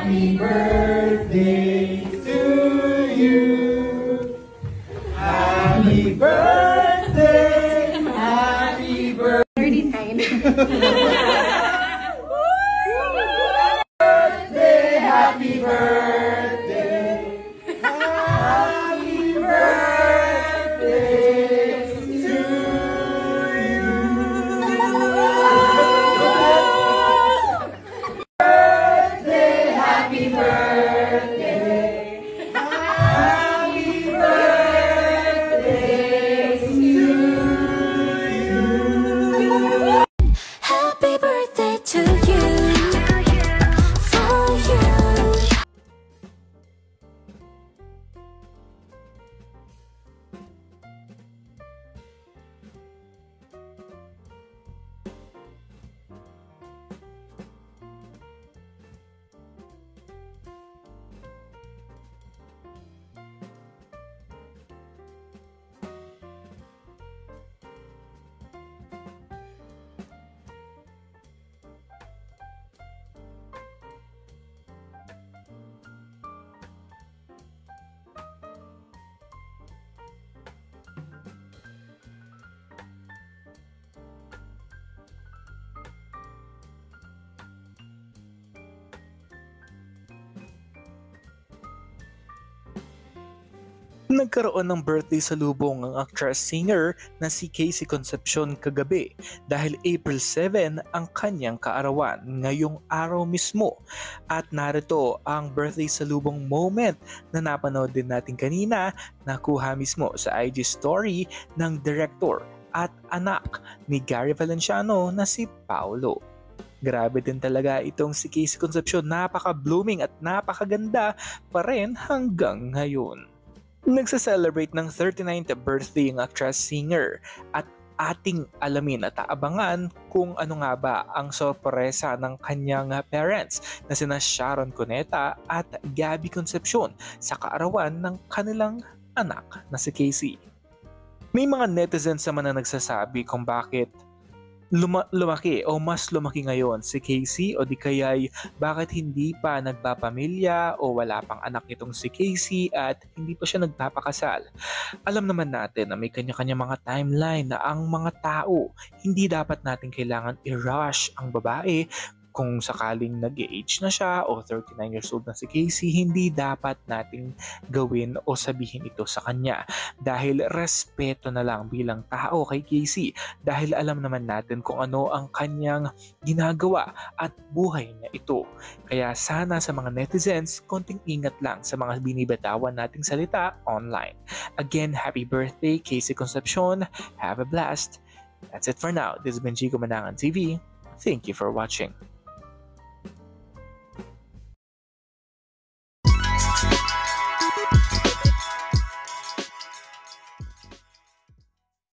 Happy birthday to you. Happy birthday. Happy birthday. 39. Happy birthday. Happy birthday to you. Happy birthday. Happy birthday to you. Happy birthday to you. For you. Nagkaroon ng birthday salubong ang actress-singer na si Casey Concepcion kagabi dahil April 7 ang kanyang kaarawan ngayong araw mismo. At narito ang birthday salubong moment na napanood din natin kanina na kuha mismo sa IG story ng director at anak ni Gary Valenciano na si Paolo. Grabe din talaga itong si Casey Concepcion, napaka-blooming at napakaganda pa rin hanggang ngayon. Nagsa-celebrate ng 39th birthday ang actress-singer at ating alamin at aabangan kung ano nga ba ang sorpresa ng kanyang parents na sina Sharon Cuneta at Gabby Concepcion sa kaarawan ng kanilang anak na si Casey. May mga netizens naman na nagsasabi kung bakit lumaki o mas lumaki ngayon si Casey o di kaya'y bakit hindi pa nagpapamilya o wala pang anak itong si Casey at hindi pa siya nagpapakasal. Alam naman natin na may kanya-kanya mga timeline na ang mga tao, hindi dapat natin kailangan i-rush ang babae. Kung sakaling nag-age na siya o 39 years old na si Casey, hindi dapat nating gawin o sabihin ito sa kanya. Dahil respeto na lang bilang tao kay Casey. Dahil alam naman natin kung ano ang kanyang ginagawa at buhay niya ito. Kaya sana sa mga netizens, konting ingat lang sa mga binibitawan nating salita online. Again, happy birthday Casey Concepcion. Have a blast. That's it for now. This has been Chico Manangan TV. Thank you for watching.